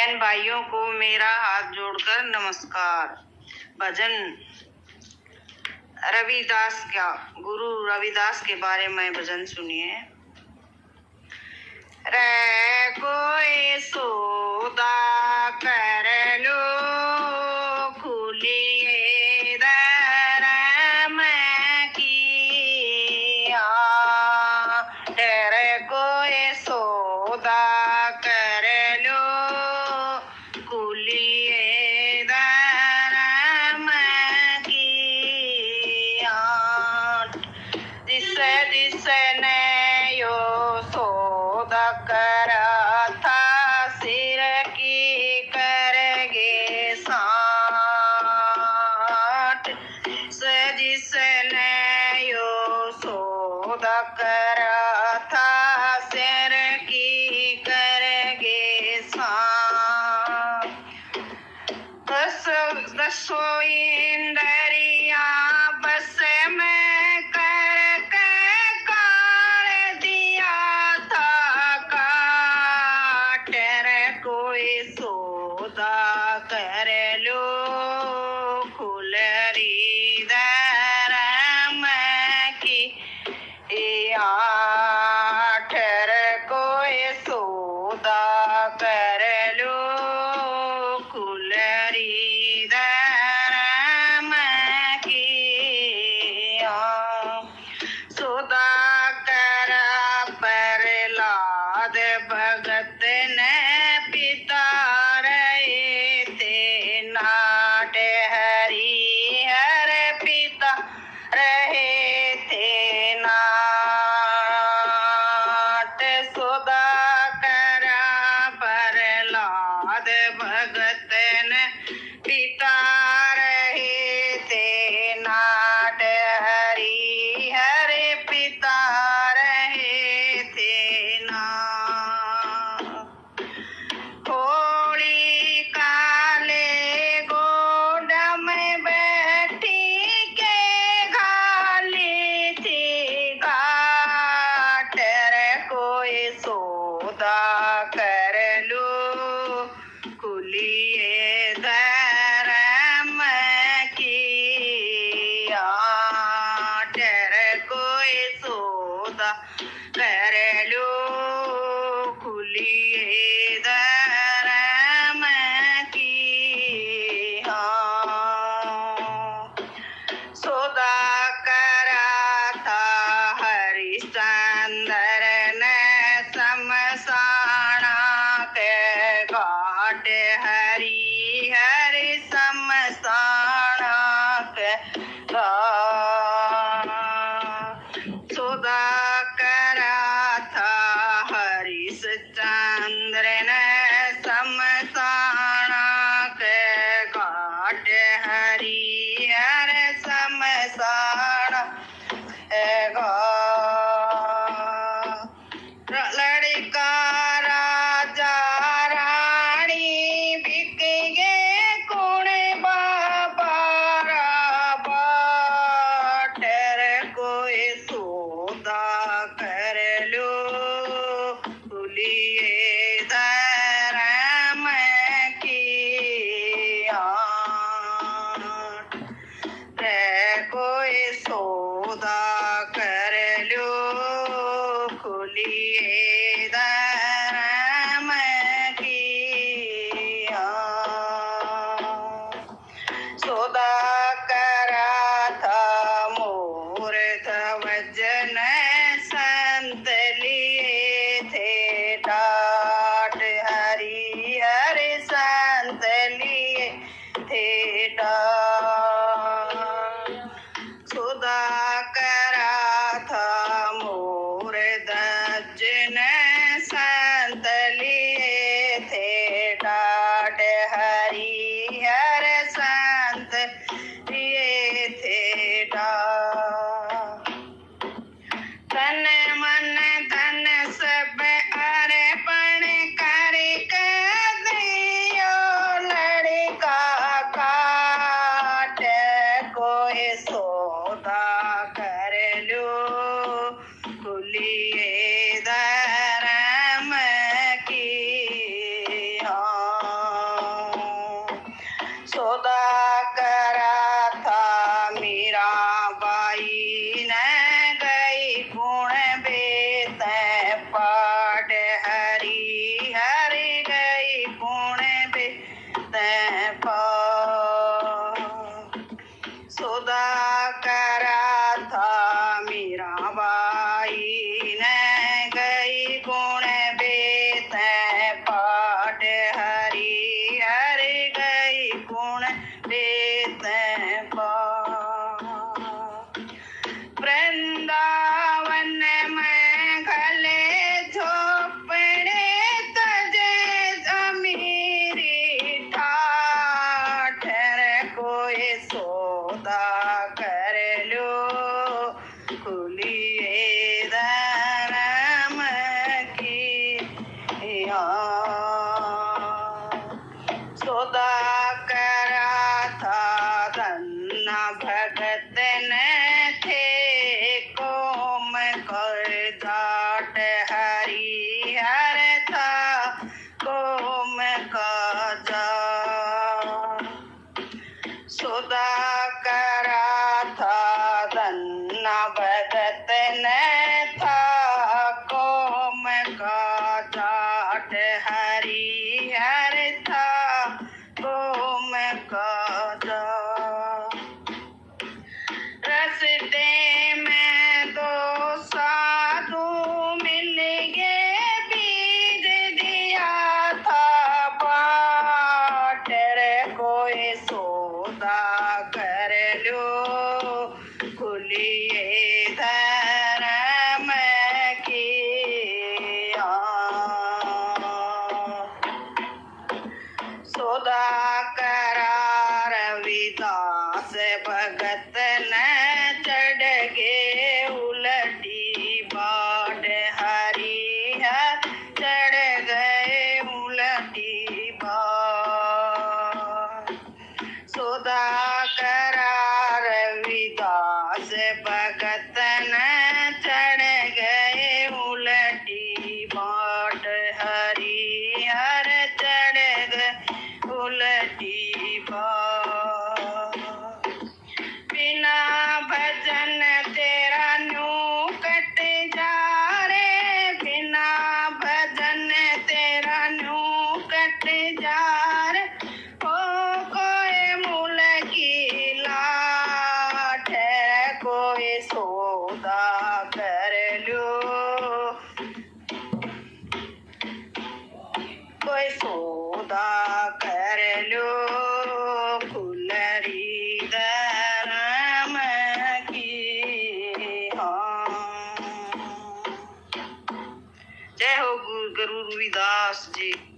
बहन भाइयों को मेरा हाथ जोड़कर नमस्कार। भजन रविदास का, गुरु रविदास के बारे में भजन सुनिए। रे कोई सौदा कर लो खुलिए धर्म की, रे कोई सौदा कर लो खुलिए धर्म की, जिसने यो सौदा करा था सिर की करगे साठ, जिसने यो सौदा करा था सिर की करगे साठ। दसों इंद्रिया बस में करके काट दिया था काट, कोई सौदा कर लो खुलरी धर्म की, आठ कोई सौदा कर लो खुलरी धर्म की, सौदा करा प्रहलाद भगत ने पिता रहे थे नाट, हरि हर पिता रहे थे नाट, सौदा करा प्रहलाद भगत ने पिता रहे थे नाट, हरि हर पिता रहे थे नाट। होली काले गोड में बैठी के घाली थी घाट, कोई सौदा कर लो खुलिए धर्म की, आठ कोई सौदा कर लो खुलिए धर्म की, सौदा करा था हरिश्चंद्र ने शमशाना के घाट, हरि हरि शमशाना के घाट, सौदा करा था हरिश्चंद्र ने शमशाना के घाट, हरि हर शमशाना के घाट। लड़का राजा रानी बिक सौदा करा था मीरा बाई ने गई गुण बेत पाठ हरी हरी गई गुण बेत पाठ सौदा करा था मीरा बाई ने गई गुण बेत पाठ हरी हरी गई गुण बेत वृंदावन में गले झोपड़े तजे अमीरी ठाठ कोई सौदा कर लो खुलिए धर्म की सौदा करा था धन्ना भगत ने थे कोम कर जाट हरी हर था कोम का जाट सौदा करा था धन्ना भगत ने था कोम का जाट हरी हर था कोम का जाट रस्ते में दो साधु मिल गए बीज दिया था बाट कोई सौदा कर लो खुलिए धर्म की सौदा करा रविदास भगत ने चढ़ गे उलटी बाट हरी हर चढ़ गए उलटी बाट सौदा करा रविदास भगत ने चढ़ गए उलटी बाट हरी हर चढ़ गए उलटी बाट बिना भजन तेरा न्यू कट जा रे बिना भजन तेरा न्यू कट जा रे ओ कोई मूल की लाठ कोई सौदा कर लो कोई सौदा कर लो फुलरी धर्म की जय हो गुरु रविदास जी।